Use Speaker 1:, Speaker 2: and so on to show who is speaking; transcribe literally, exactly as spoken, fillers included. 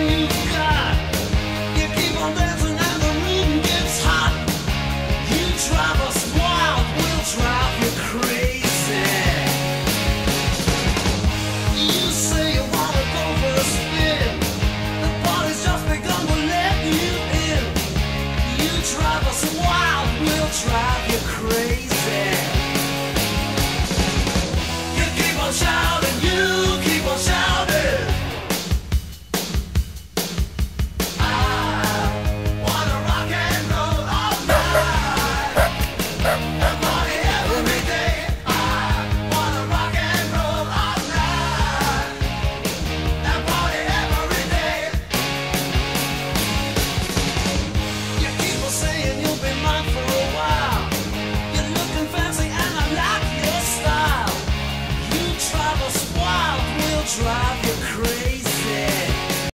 Speaker 1: you've got. You keep on dancing and the room gets hot. You drive us wild, we'll drive you crazy. You say you wanna go for a spin. The party's just begun, we'll let you in. You drive us wild, we'll drive you crazy. You keep on shouting, you keep on shouting. I wanna rock and roll all night and party every day. I wanna rock and roll all night and party every day. You keep on saying you'll be mine for a while. You're looking fancy and I like your style. You drive us wild, we'll drive you crazy.